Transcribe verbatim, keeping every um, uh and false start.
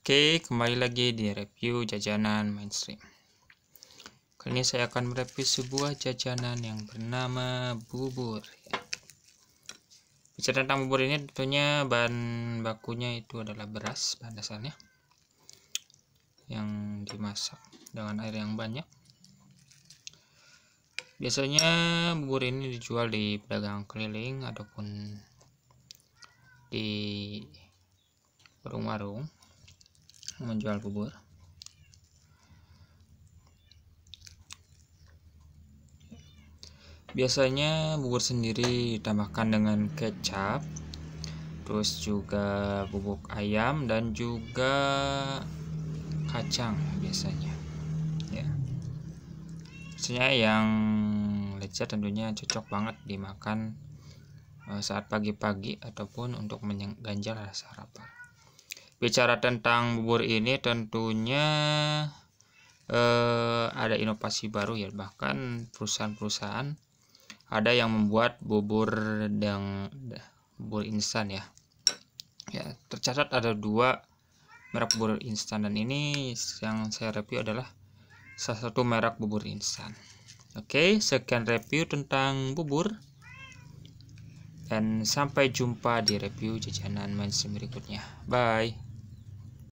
Oke, kembali lagi di review jajanan mainstream. Kali ini saya akan mereview sebuah jajanan yang bernama bubur. Bicara tentang bubur ini, tentunya bahan bakunya itu adalah beras, bahan dasarnya, yang dimasak dengan air yang banyak. Biasanya bubur ini dijual di pedagang keliling ataupun di warung-warung menjual bubur. Biasanya bubur sendiri ditambahkan dengan kecap, terus juga bubuk ayam dan juga kacang biasanya. Ya, biasanya yang lezat tentunya cocok banget dimakan saat pagi-pagi ataupun untuk mengganjal rasa lapar. Bicara tentang bubur ini, tentunya eh, ada inovasi baru ya, bahkan perusahaan-perusahaan ada yang membuat bubur yang bubur instan ya. Ya, tercatat ada dua merek bubur instan, dan ini yang saya review adalah salah satu merek bubur instan. Oke, sekian review tentang bubur, dan sampai jumpa di review jajanan mainstream berikutnya. Bye.